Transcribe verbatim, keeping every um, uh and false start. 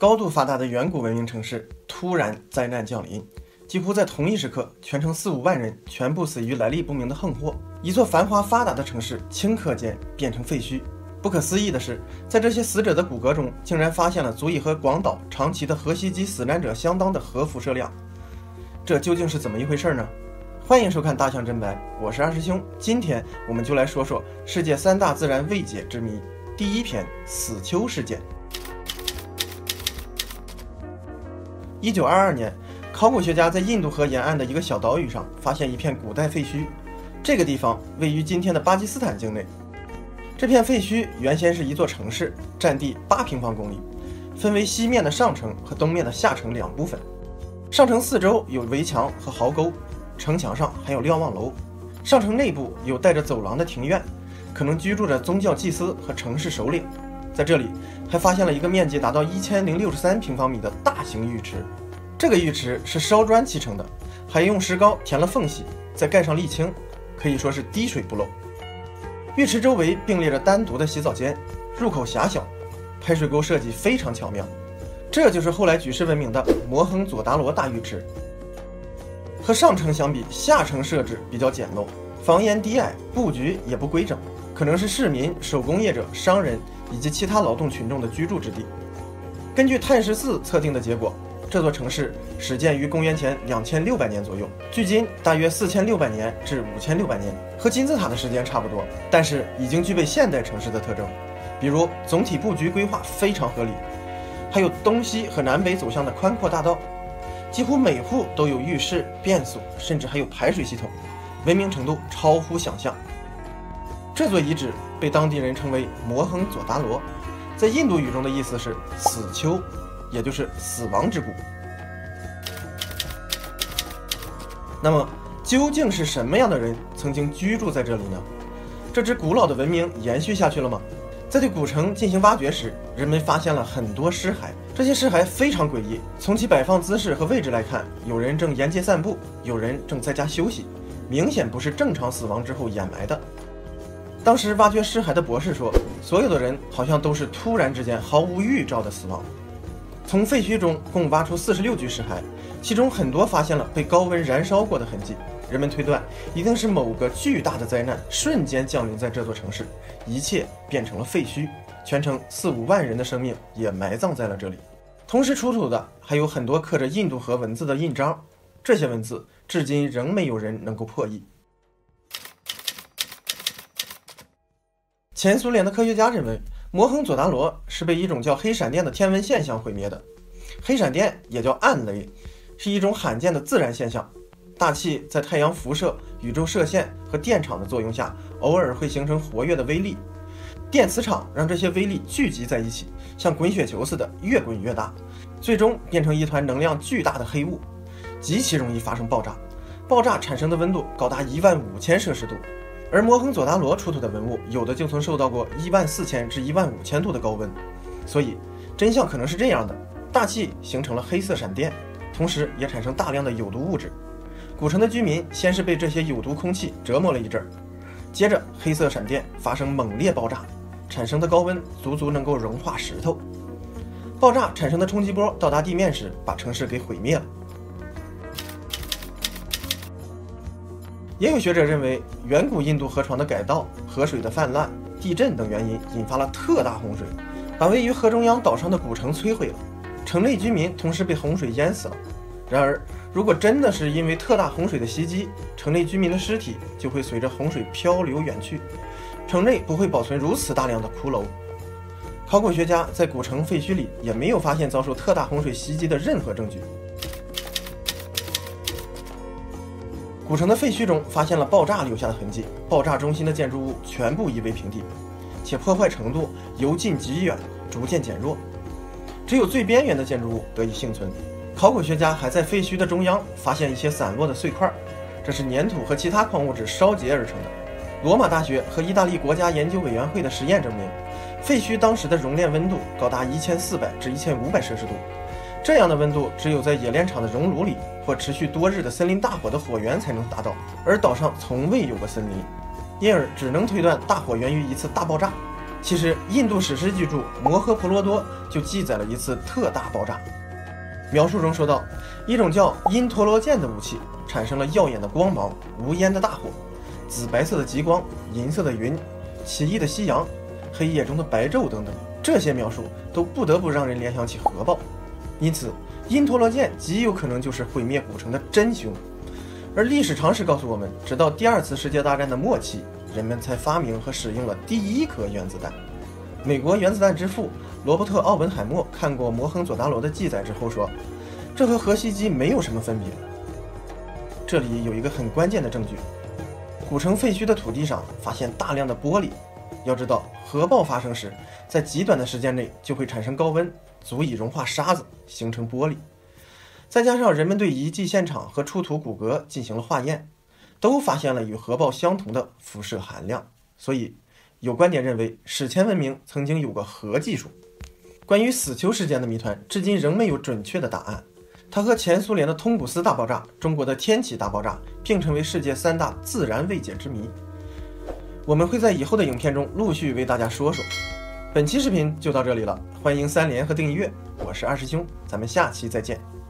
高度发达的远古文明城市突然灾难降临，几乎在同一时刻，全城四五万人全部死于来历不明的横祸。一座繁华发达的城市顷刻间变成废墟。不可思议的是，在这些死者的骨骼中，竟然发现了足以和广岛、长崎的核袭击死难者相当的核辐射量。这究竟是怎么一回事呢？欢迎收看大象真白，我是二师兄。今天我们就来说说世界三大自然未解之谜，第一篇死丘事件。一九二二年，考古学家在印度河沿岸的一个小岛屿上发现一片古代废墟，这个地方位于今天的巴基斯坦境内。这片废墟原先是一座城市，占地八平方公里，分为西面的上城和东面的下城两部分。上城四周有围墙和壕沟，城墙上还有瞭望楼。上城内部有带着走廊的庭院，可能居住着宗教祭司和城市首领。在这里还发现了一个面积达到一千零六十三平方米的大型浴池，这个浴池是烧砖砌成的，还用石膏填了缝隙，再盖上沥青，可以说是滴水不漏。浴池周围并列着单独的洗澡间，入口狭小，排水沟设计非常巧妙。这就是后来举世闻名的摩亨佐达罗大浴池。和上城相比，下城设置比较简陋，房檐低矮，布局也不规整，可能是市民、手工业者、商人以及其他劳动群众的居住之地。根据碳十四测定的结果，这座城市始建于公元前两千六百年左右，距今大约四千六百年至五千六百年，和金字塔的时间差不多，但是已经具备现代城市的特征，比如总体布局规划非常合理，还有东西和南北走向的宽阔大道，几乎每户都有浴室、便所，甚至还有排水系统，文明程度超乎想象。这座遗址被当地人称为摩亨佐达罗，在印度语中的意思是死丘，也就是死亡之谷。那么究竟是什么样的人曾经居住在这里呢？这支古老的文明延续下去了吗？在对古城进行挖掘时，人们发现了很多尸骸，这些尸骸非常诡异，从其摆放姿势和位置来看，有人正沿街散步，有人正在家休息，明显不是正常死亡之后掩埋的。当时挖掘尸骸的博士说，所有的人好像都是突然之间毫无预兆的死亡。从废墟中共挖出四十六具尸骸，其中很多发现了被高温燃烧过的痕迹，人们推断一定是某个巨大的灾难瞬间降临在这座城市，一切变成了废墟，全城四五万人的生命也埋葬在了这里。同时出土的还有很多刻着印度河文字的印章，这些文字至今仍没有人能够破译。前苏联的科学家认为，摩亨佐达罗是被一种叫黑闪电的天文现象毁灭的。黑闪电也叫暗雷，是一种罕见的自然现象。大气在太阳辐射、宇宙射线和电场的作用下，偶尔会形成活跃的微粒。电磁场让这些微粒聚集在一起，像滚雪球似的越滚越大，最终变成一团能量巨大的黑雾，极其容易发生爆炸。爆炸产生的温度高达一万五千摄氏度。而摩亨佐达罗出土的文物，有的就曾受到过一万四千至一万五千度的高温，所以真相可能是这样的：大气形成了黑色闪电，同时也产生大量的有毒物质。古城的居民先是被这些有毒空气折磨了一阵，接着黑色闪电发生猛烈爆炸，产生的高温足足能够融化石头。爆炸产生的冲击波到达地面时，把城市给毁灭了。也有学者认为，远古印度河床的改道、河水的泛滥、地震等原因引发了特大洪水，把位于河中央岛上的古城摧毁了，城内居民同时被洪水淹死了。然而，如果真的是因为特大洪水的袭击，城内居民的尸体就会随着洪水漂流远去，城内不会保存如此大量的骷髅。考古学家在古城废墟里也没有发现遭受特大洪水袭击的任何证据。古城的废墟中发现了爆炸留下的痕迹，爆炸中心的建筑物全部夷为平地，且破坏程度由近及远，逐渐减弱，只有最边缘的建筑物得以幸存。考古学家还在废墟的中央发现一些散落的碎块，这是粘土和其他矿物质烧结而成的。罗马大学和意大利国家研究委员会的实验证明，废墟当时的熔炼温度高达一千四百至一千五百摄氏度，这样的温度只有在冶炼厂的熔炉里或持续多日的森林大火的火源才能达到，而岛上从未有过森林，因而只能推断大火源于一次大爆炸。 其实，印度史诗巨著《摩诃婆罗多》就记载了一次特大爆炸。描述中说到，一种叫因陀罗箭的武器产生了耀眼的光芒、无烟的大火、紫白色的极光、银色的云、奇异的夕阳、黑夜中的白昼等等。这些描述都不得不让人联想起核爆，因此因陀罗箭极有可能就是毁灭古城的真凶。而历史常识告诉我们，直到第二次世界大战的末期，人们才发明和使用了第一颗原子弹。美国原子弹之父罗伯特·奥本海默看过摩亨佐达罗的记载之后说，这和核袭击没有什么分别。这里有一个很关键的证据，古城废墟的土地上发现大量的玻璃。要知道，核爆发生时，在极短的时间内就会产生高温，足以融化沙子，形成玻璃。再加上人们对遗迹现场和出土骨骼进行了化验，都发现了与核爆相同的辐射含量，所以有观点认为史前文明曾经有过核技术。关于死囚事件的谜团至今仍没有准确的答案，它和前苏联的通古斯大爆炸、中国的天启大爆炸并称为世界三大自然未解之谜。我们会在以后的影片中陆续为大家说说。本期视频就到这里了，欢迎三连和订阅，我是二师兄，咱们下期再见。